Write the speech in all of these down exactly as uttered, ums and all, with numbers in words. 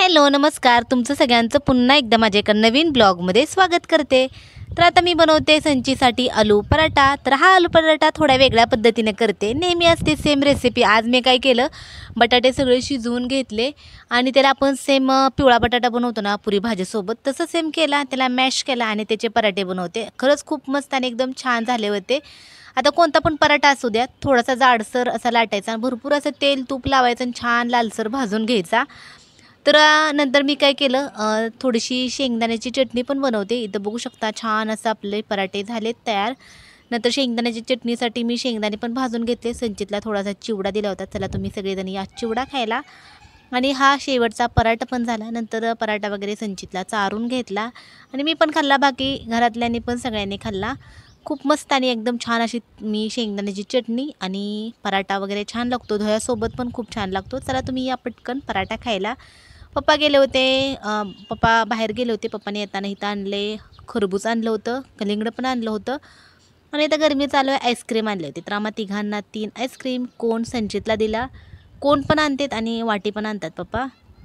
Hello नमस्कार, तुमचं सगळ्यांचं पुन्हा एकदा माझ्या एका नवीन ब्लॉगमध्ये स्वागत करते। तर आता मी बनवते संचीसाठी आलू पराठा। तर हा आलू पराठा थोड्या वेगळ्या पद्धतीने करते, नेहमी असते सेम रेसिपी। आज मी काय केलं, बटाटे सगळे शिजवून घेतले आणि त्याला आपण सेम पिवळा बटाटा बनवतो ना पुरी भाजीसोबत, तसं सेम केला, त्याला मॅश केला आणि त्याचे पराठे बनवते। खरंच खूप मस्त आणि एकदम छान झाले होते। आता कोणता पण पराठा असू द्या, थोडासा जाडसर असा लाटायचा, भरपूर असं तेल तूप लावायचं आणि छान लालसर भाजून घ्यायचा। तर नंतर मी काय केलं, थोडीशी शेंगदाण्याची चटणी पण बनवते। इथं बघू शकता छान असं आपले पराठे झालेत तयार। नंतर शेंगदाण्याची चटणीसाठी मी शेंगदाणे पण भाजून घेतले, संचितला थोडासा चिवडा दिला होता, चला तुम्ही सगळेजण या चिवडा खायला। आणि हा शेवटचा पराठा पण झाला। नंतर पराठा वगैरे संचितला चारून घेतला आणि मी पण खाल्ला, बाकी घरातल्यांनी पण सगळ्यांनी खाल्ला। खूप मस्त आणि एकदम छान अशी मी शेंगदाण्याची चटणी आणि पराठा वगैरे छान लागतो, दह्यासोबत पण खूप छान लागतो। चला तुम्ही या पटकन पराठा खायला। पप्पा गेले होते, पप्पा बाहेर गेले होते। पप्पाने येताना इथं आणले खरबूज आणलं होतं, कलिंगड पण आणलं होतं आणि आता गरमी चालू आहे, आईस्क्रीम आणले होते। तर आम्हा तिघांना तीन आईस्क्रीम, कोण संचितला दिला, कोण पण आणतात आणि वाटी पण आणतात पप्पा।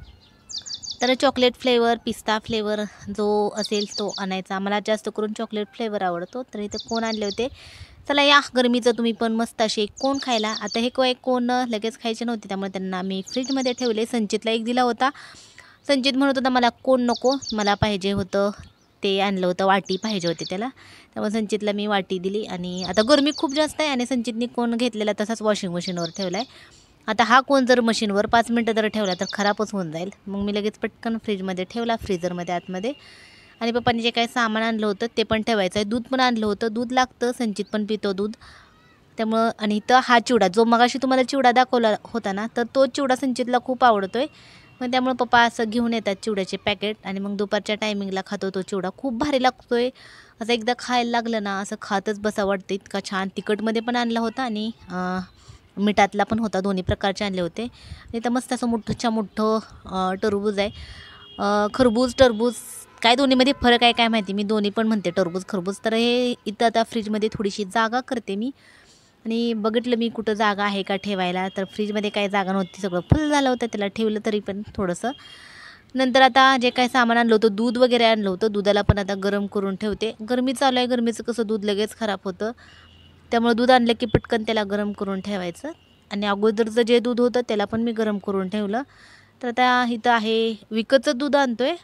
तर चॉकलेट फ्लेवर, पिस्ता फ्लेवर जो असेल तो आणायचा, मला जास्त करून चॉकलेट फ्लेवर आवडतो। तर इथे कोण आणले होते, चला या गरमीचं तुम्ही पण मस्त असे कोण खायला। आता हे काय कोण लगेच खायचे नव्हते, त्यामुळे त्यांना मी फ्रीजमध्ये ठेवले। संचितला एक दिला होता, संचित म्हणत होता मला कोण नको, मला पाहिजे होतं ते आणलं होतं, वाटी पाहिजे होती त्याला, त्यामुळे संचितला मी वाटी दिली। आणि आता गरमी खूप जास्त आहे आणि संचितने कोण घेतलेला तसाच वॉशिंग मशीनवर ठेवला आहे। आता हा कोण जर मशीनवर पाच मिनटं जर ठेवला तर खराबच होऊन जाईल, मग मी लगेच पटकन फ्रीजमध्ये ठेवला, फ्रीजरमध्ये आतमध्ये। आणि पप्पांनी जे काही सामान आणलं होतं ते पण ठेवायचं आहे, दूध पण आणलं होतं, दूध लागतं, संचित पण पितो दूध, त्यामुळं। आणि इथं हा चिवडा जो मगाशी तुम्हाला चिवडा दाखवला होता ना, तर तो चिवडा संचितला खूप आवडतो आहे, मग त्यामुळे पप्पा असं घेऊन येतात चिवड्याचे पॅकेट आणि मग दुपारच्या टायमिंगला खातो तो चिवडा, खूप भारी लागतो आहे। असं एकदा खायला लागलं ना असं खातच बसा वाटतं, इतका छान। तिखटमध्ये पण आणला होता आणि मिठातला पण होता, दोन्ही प्रकारचे आणले होते। इथं मस्त असं मोठंच्या मोठं टरबूज आहे, खरबूज टरबूज काय दोन्हीमध्ये फरक आहे काय माहिती, मी दोन्ही पण म्हणते टरबूज खरबूज। तर हे इथं आता फ्रीजमध्ये थोडीशी जागा करते मी आणि बघितलं मी कुठं जागा आहे का ठेवायला, तर फ्रीजमध्ये काही जागा नव्हती, सगळं फुल झालं होतं, त्याला ठेवलं तरी पण थोडंसं। नंतर आता जे काही सामान आणलं होतं, दूध वगैरे आणलं होतं, दुधाला पण आता गरम करून ठेवते। गरमी चालू आहे, गरमीचं कसं दूध लगेच खराब होतं, त्यामुळे दूध आणलं की पटकन त्याला गरम करून ठेवायचं। आणि अगोदरचं जे दूध होतं त्याला पण मी गरम करून ठेवलं। तर आता इथं आहे विकतचं दूध आणतोय,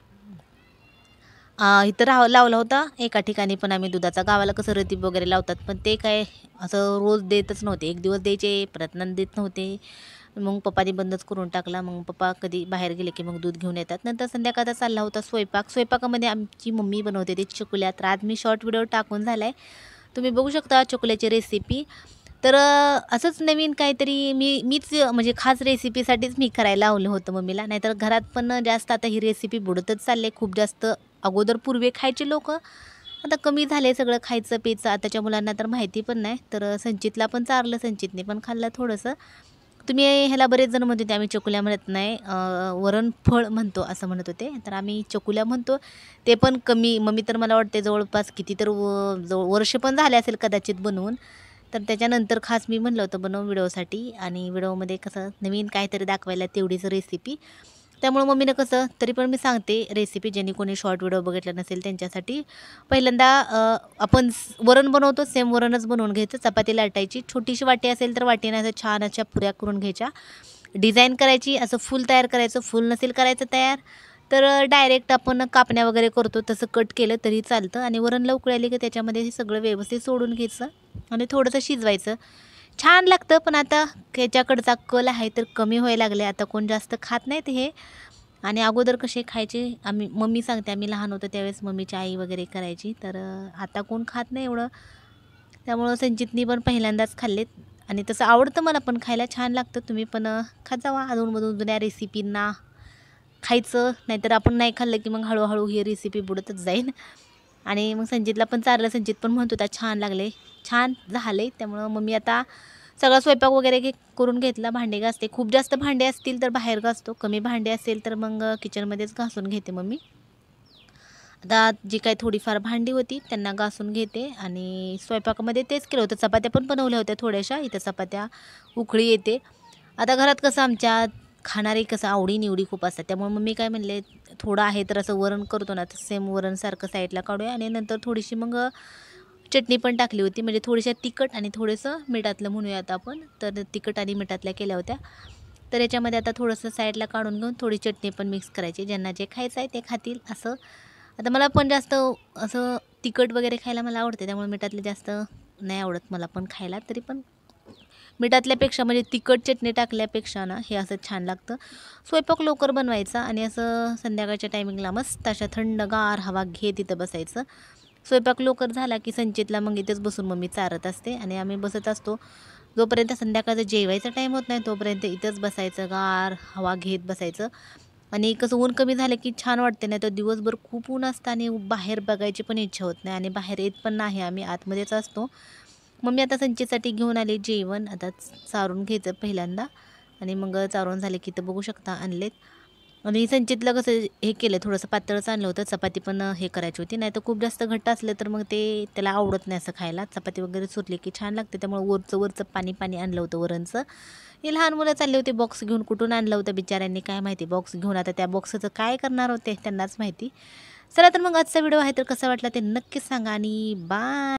इथं राह लावला होता एका ठिकाणी, पण आम्ही दुधाचा गावाला कसं रतीब वगैरे लावतात, पण ते काय असं रोज देतच नव्हते, एक दिवस द्यायचे परत नंतर देत नव्हते, मग पप्पाने बंदच करून टाकला। मग पप्पा कधी बाहेर गेले की मग दूध घेऊन येतात। नंतर संध्याकाळचा चालला होता स्वयंपाक, स्वयंपाकामध्ये आमची मम्मी बनवते ते चकुल्या, तर आज मी शॉर्ट व्हिडिओ टाकून झाला आहे, तुम्ही बघू शकता चकुल्याची रेसिपी। तर असंच नवीन काहीतरी मी मीच म्हणजे खास रेसिपीसाठीच मी करायला लावलं होतं मम्मीला, नाहीतर घरात पण जास्त आता ही रेसिपी बुडतच चालले खूप जास्त। अगोदर पूर्वी खायचे लोक, आता कमी झाले सगळं खायचं पियचं, आताच्या मुलांना तर माहिती पण नाही। तर संचितला पण चारलं, संचितने पण खाल्लं थोडंसं। तुम्ही ह्याला बरेच जण म्हणत होते आम्ही चकुल्या म्हणत नाही, वरणफळ म्हणतो असं म्हणत होते, तर आम्ही चकुल्या म्हणतो, ते पण कमी। मम्मी तर मला वाटते जवळपास किती तर जवळ वर्ष पण झाले असेल कदाचित बनवून, तर त्याच्यानंतर खास मी म्हणलं होतं बनव व्हिडिओसाठी, आणि व्हिडिओमध्ये कसं नवीन काहीतरी दाखवायला तेवढीच रेसिपी, त्यामुळे मम्मीनं कसं तरी पण मी सांगते रेसिपी, ज्यांनी कोणी शॉर्ट व्हिडिओ बघितला नसेल त्यांच्यासाठी। पहिल्यांदा आपण वरण बनवतो सेम वरणच बनवून घ्यायचं, चपाती लाटायची, छोटीशी वाटी असेल तर वाटीने असं छान अशा पुऱ्या करून घ्यायच्या, डिझाईन करायची, असं फुल तयार करायचं, फुल नसेल करायचं तयार तर डायरेक्ट आपण कापण्या वगैरे करतो तसं कट केलं तरी चालतं। आणि वरणला उकळी आली की त्याच्यामध्ये हे सगळं व्यवस्थित सोडून घ्यायचं आणि थोडंसं शिजवायचं, छान लागतं। पण आता ह्याच्याकडचा कल आहे तर कमी व्हायला लागले, आता कोण जास्त खात नाहीत हे। आणि अगोदर कसे खायचे, आम्ही मम्मी सांगते आम्ही लहान होतो त्यावेळेस मम्मीची आई वगैरे करायची, तर आता कोण खात नाही एवढं, त्यामुळं संचितनी पण पहिल्यांदाच खाल्लेत आणि तसं आवडतं मला पण खायला, छान लागतं। तुम्ही पण खात जावा अधूनमधून जुन्या रेसिपींना खायचं, नाहीतर आपण नाही खाल्लं की मग हळूहळू ही रेसिपी बुडतच जाईल। आणि मग संचितला पण चारलं, संचित पण म्हणत होता छान लागले, छान झाले। त्यामुळं मम्मी आता सगळा स्वयंपाक वगैरे घे करून घेतला, भांडे घासते, खूप जास्त भांडे असतील तर बाहेर घासतो, कमी भांडे असेल तर मग किचनमध्येच घासून घेते मम्मी। आता जी काही थोडीफार भांडी होती त्यांना घासून घेते आणि स्वयंपाकामध्ये तेच केलं होतं, चपात्या पण बनवल्या होत्या थोड्याशा, इथं चपात्या उकळी येते। आता घरात कसं आमच्या खाणारे कसं आवडी निवडी खूप असतात, त्यामुळे मग मी काय म्हणले थोडं आहे तर असं वरण करतो ना, तर सेम वरणसारखं साईडला काढूया आणि नंतर थोडीशी मग चटणी पण टाकली होती, म्हणजे थोडीशा तिखट आणि थोडंसं मिठातलं म्हणूया आता आपण. तर तिखट आणि मिठातल्या केल्या होत्या. तर याच्यामध्ये आता थोडंसं साईडला काढून घेऊन थोडी चटणी पण मिक्स करायची, ज्यांना जे खायचं आहे ते खातील असं. आता मला पण जास्त असं तिखट वगैरे खायला मला आवडते, त्यामुळे मिठातले जास्त नाही आवडत मला पण खायला. तरी पण मिठातल्यापेक्षा म्हणजे तिखट चटणी टाकल्यापेक्षा ना हे असं छान लागतं. स्वयंपाक लवकर बनवायचा आणि असं संध्याकाळच्या टायमिंगला मस्त अशा थंडगार हवा घेत तिथं बसायचं. स्वयंपाक लवकर झाला की संचितला मग इथेच बसून मम्मी चारत असते आणि आम्ही बसत असतो. जोपर्यंत संध्याकाळचा जेवायचा टाईम होत नाही तोपर्यंत इथंच बसायचं, गार हवा घेत बसायचं. आणि कसं ऊन कमी झालं की छान वाटते, नाही तर दिवसभर खूप ऊन असतं आणि बाहेर बघायची पण इच्छा होत नाही आणि बाहेर येत पण नाही, आम्ही आतमध्येच असतो. मम्मी आता संचेसाठी घेऊन आले जेवण, आता चारून घ्यायचं पहिल्यांदा आणि मग चारून झाले की तर बघू शकता आणलेत. आणि संचितला कसं हे केलं, थोडंसं पातळच आणलं होतं, चपाती पण हे करायची होती, नाही तर खूप जास्त घट्ट असलं तर मग ते त्याला आवडत नाही असं खायला. चपाती वगैरे सुरली की छान लागते, त्यामुळे वरचं वरचं पाणी पाणी आणलं होतं वरणचं. हे लहान मुलं चालले होते बॉक्स घेऊन, कुठून आणलं होतं बिचाऱ्यांनी काय माहिती बॉक्स घेऊन, आता त्या बॉक्सचं काय करणार होते त्यांनाच माहिती. चला तर मग आजचा व्हिडिओ आहे तर कसा वाटला ते नक्कीच सांगा आणि बाय.